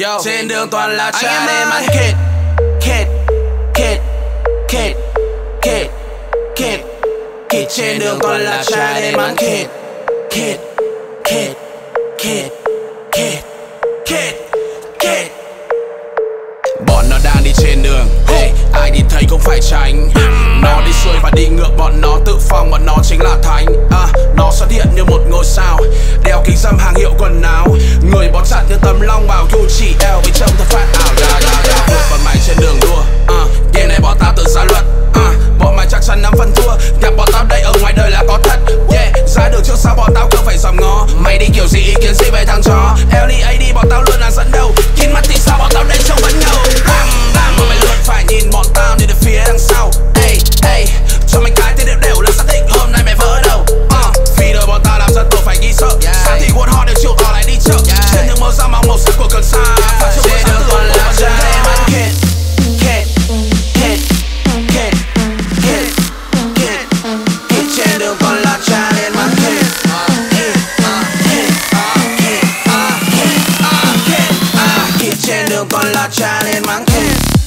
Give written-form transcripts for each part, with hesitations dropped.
Trên đường toàn là cha nên mang kid, kid, kid, kid, kid, kid, kid. Trên đường toàn là cha nên mang kid, kid, kid, kid, kid, kid, kid. Bọn nó đang đi trên đường, hey, ai nhìn thấy cũng phải tránh. Nó đi xuôi và đi ngược, bọn nó tự phong, bọn nó chính là thánh. Nó xuất hiện như một ngôi sao, đeo kính dâm hàng hiệu quần áo, người bó chặt như tấm long bào Gucci eo với trông thật phát ảo. Vượt bọn mày trên đường đua, game này bọn tao tự ra luật, bọn mày chắc chắn nắm phần thua. Gặp bọn tao đây ở ngoài đời là có thật, yeah. Ra đường trước sau bọn tao cứ phải dòm ngó. Mày đi kiểu gì, ý kiến gì về thằng chó LAD bọn tao luôn là dẫn đầu. Kín mắt thì sao bọn tao đây trông vẫn ngầu. Bọn mày luôn phải nhìn bọn tao đi từ phía đằng sau. Ey, ey, cho mày cái tên đều là xác định hôm nay mày vỡ đầu. Vì đời bọn tao làm dân tôi phải ghi sợ. Sáng thì quần họ đều chiều tỏ lại đi chợ. Trên những màu da màu màu sắc của cần sa. Trên đường toàn là cha em ăn kid, kid, kid, kid, kid, kid, kid. Trên đường toàn là cha em ăn kid, kid, kid, kid, kid, kid. Trên đường toàn là cha em ăn kid.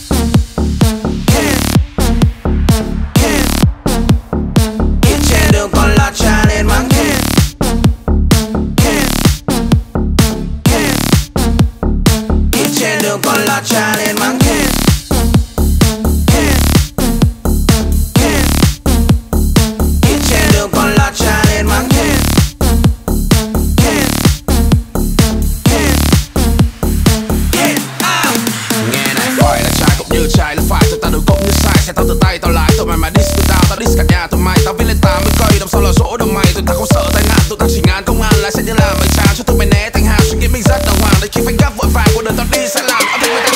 Còn là cha nên mang kid, kid, kid, kid. Trên đường còn là cha nên mang kid, kid, kid, kid. Nghe này, phải là trai cũng như trai, là phải tụi tao đúng cũng như sai. Xe tao từ tay tao lái, tụi mày mà diss tụi tao diss cả nhà tụi mày. Tao viết lên 80 cây, đằng sau là dỗ đầu mày. Tụi tao không sợ tai nạn, tụi tao chỉ ngán công an lái xe như là mày chán cho tụi mày né thành hàng. Suy nghĩ mình rất đàng hoàng, đến khi phanh gấp vội vàng cuộc đời tao đi sẽ làm.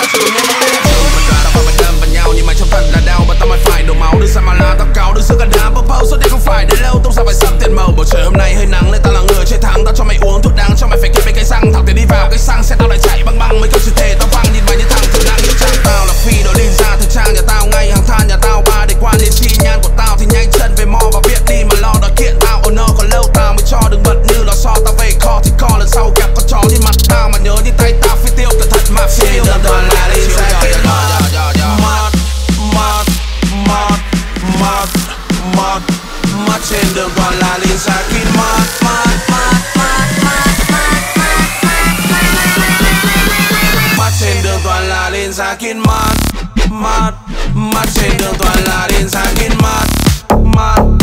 Bầu trời hôm nay hơi nắng nên tao là người chiến thắng. Tao cho mày uống thuốc đắng, cho mày phải kịp với cây xăng. Thằng tiền đi vào cây xăng, xe tao lại chạy băng băng. Mấy câu chữ thề tao văng, nhìn mày như thằng thử năng. Nghĩa trang tao là phi đồ linh ra thời trang nhà tao. Ngay hàng than nhà tao, ba để quan liên chi nhan của tao thì nhanh chân về mò vào viện đi mà lo đòi kiện tao. Oh no, còn lâu tao mới cho đừng bật như lò xo. Tao về kho thì co lần sau gặp con chó trên mặt tao mà nhớ như tay tao phi tiêu cẩn thận mà phi tiêu. Trên đường là đi ra kia mod, mod, mod, mod, mod. Trên đường còn là liên xa kín mod, mod, mod, mod, mod. Trên đường toàn là liên xa kín mod, mod, mod. Trên đường toàn là liên xa kín mod, mod.